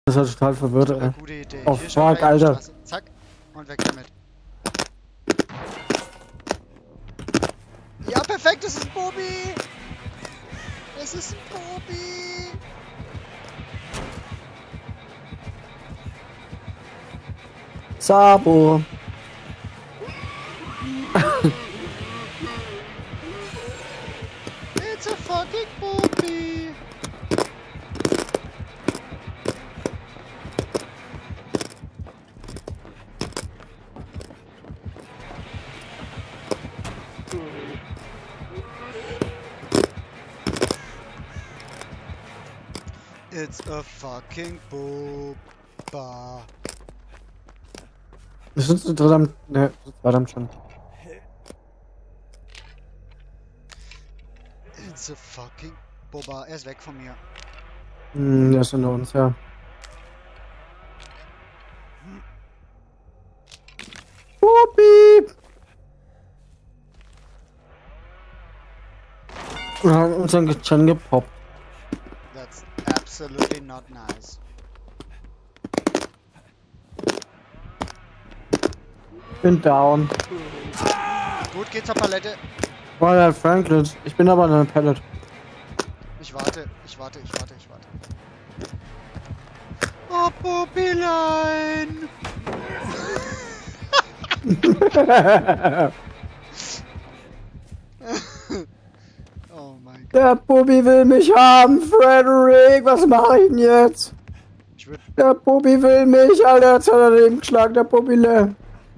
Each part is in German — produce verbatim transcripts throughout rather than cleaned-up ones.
Das war total verwirrt, Das war ey. eine gute Idee. Oh Hier, schau fuck, mal in die Alter. Straße. Zack. Und weg damit. Ja, perfekt, das ist ein Bobi! Es ist ein Bobi! Sabo. It's a fucking Bobi! It's a fucking Boba. Wir sind zu dritt am... Ne, verdammt schon. It's a fucking Boba. Er ist weg von mir. Hm, der ist hinter uns, ja. Bobi! Wir haben unseren Gen gepoppt. That's absolutely not nice. Bin down. Gut, geht zur Palette. War der Franklin. Ich bin aber in einer Pallet. Ich warte, ich warte, ich warte, ich warte. Oh, Bobilein! Oh mein Gott. Der Bobi will mich haben, Frederick. Was mache ich denn jetzt? Ich würd... Der Bobi will mich, Alter. Jetzt hat er den geschlagen, der Bobile.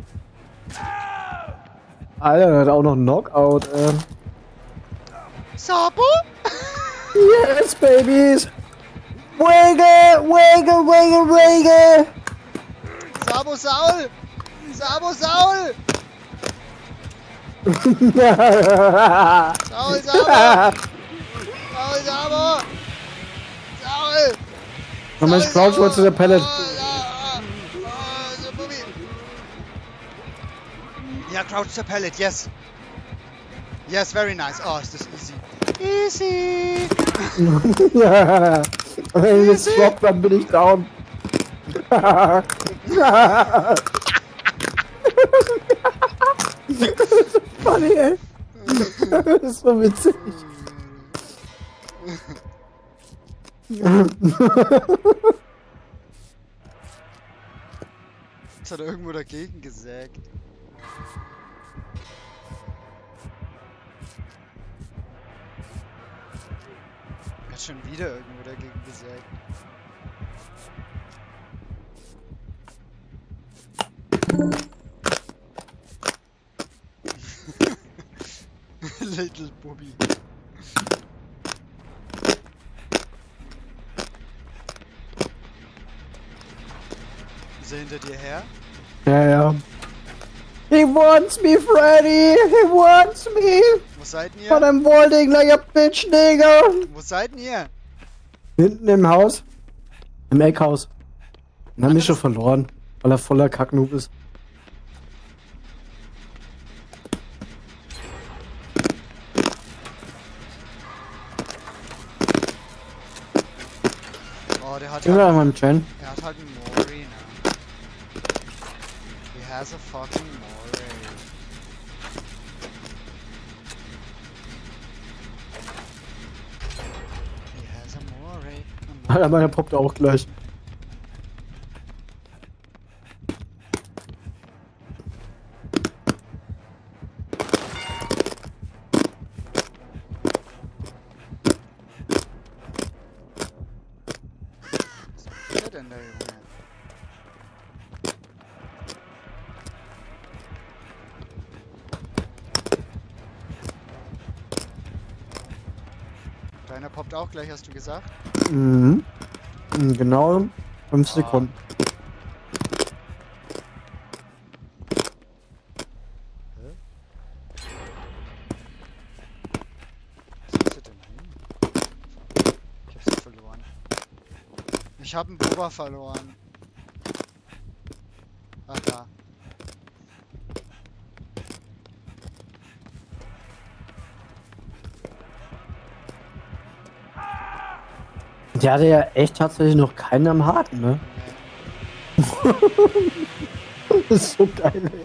Alter, der hat auch noch einen Knockout, ey. Sabo? Yes, babies! Wiggle, wiggle, wiggle, wiggle! Sabo Saul! Sabo Saul! Saul, Sabo! Saul, Sabo! Saul! Komm, ich crouch mal zu der Pallet. Ja, crouch zur Pallet, yes. Yes, very nice. Oh, ist das easy. Easy! Ja. Und wenn ich jetzt drop, dann bin ich down. Das ist so funny, ey. Das ist so witzig. Jetzt hat er irgendwo dagegen gesägt. Er hat schon wieder irgendwo dagegen gesägt. Little Bobby. Ist er hinter dir her? Ja, ja. He wants me, Freddy! He wants me! Wo seid ihr? But I'm holding like a bitch, nigga! Wo seid ihr? Hinten im Haus. Im Eckhaus. Und haben mich schon verloren, weil er voller Kacknoob ist. Oh, der hat Gehen wir halt, einmal im Gen. er hat halt einen Mori, ne? He has a fucking Mori. He has a Mori. a Mori. Alter, meiner poppt auch gleich. Was ist der denn, der Junge? Deiner poppt auch gleich, hast du gesagt? Mhm. In genau fünf Ah. Sekunden. Hä? Was ist er denn hin? Ich hab sie verloren. Ich hab einen Boba verloren. Ach da. Der hatte ja echt tatsächlich noch keinen am Haken, ne? Das ist so geil, ey.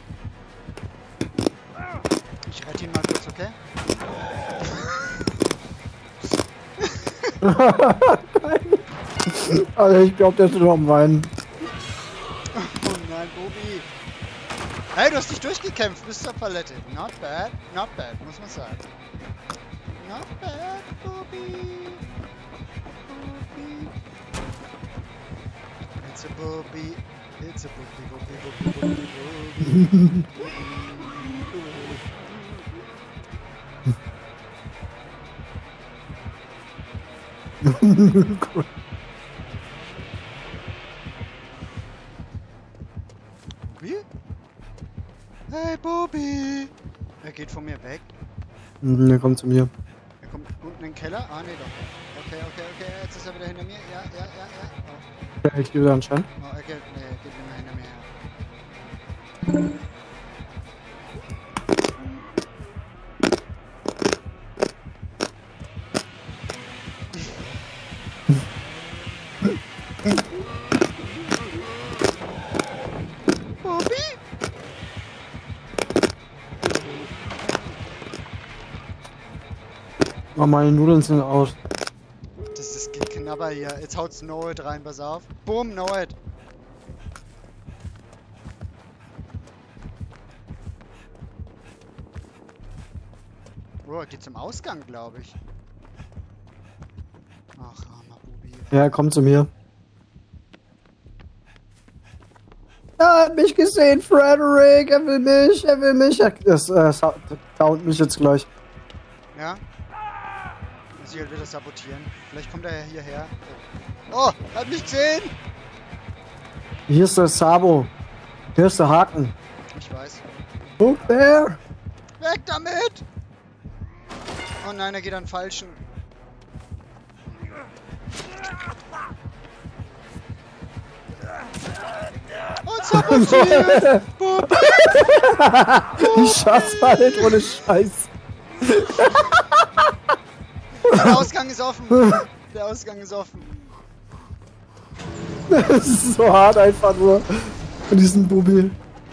Ich rette ihn mal kurz, okay? Also ich glaube, der ist noch am Weinen. Oh nein, Bobi. Hey, du hast dich durchgekämpft bis zur Palette. Not bad, not bad, muss man sagen. Not bad, Bobi. Bobi. It's a Bobi. It's a Bobi, Bobi, Bobi, Bobi, Bobi. Wie? Hey, Bobi! Er geht von mir weg. Mhm, der kommt zu mir. Er kommt unten in den Keller. Ah, nee, doch. Okay, okay, okay. Jetzt ist er wieder hinter mir. Ja, ja, ja, ja. Oh, Ja, ich gebe da anscheinend. oh er geht, nee, er geht nicht mehr hinter mir her. Bobi? Oh, meine Nudeln sind aus. Das ist Geknabber hier. Jetzt haut's Noed rein, pass auf. Boom, Noed. Oh, er geht zum Ausgang, glaube ich. Ach, armer Bubi. Ja, er kommt zu mir. Er hat mich gesehen, Frederick. Er will mich, er will mich. Er das, äh, dauert mich jetzt gleich. Ja? Muss ich halt wieder sabotieren. Vielleicht kommt er ja hierher. Oh, er hat mich gesehen! Hier ist der Sabo. Hier ist der Haken. Ich weiß. Look there. Weg damit! Oh nein, er geht an den falschen. Und sabotiert! Bobi! Ich schaff's halt ohne Scheiß. Der Ausgang ist offen! Der Ausgang ist offen. Das ist so hart einfach nur. Von diesem Bubi.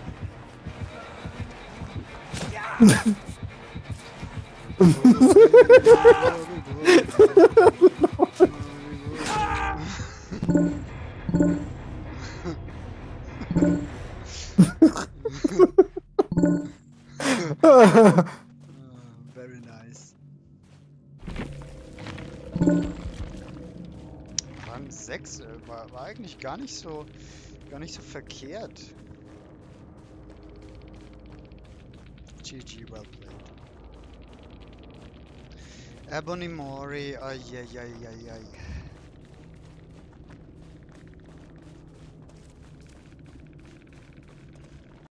Uh, very nice. Rang sechs äh, war, war eigentlich gar nicht so gar nicht so verkehrt. G G, well played. Ebony Mori, ai ai ai ai ai.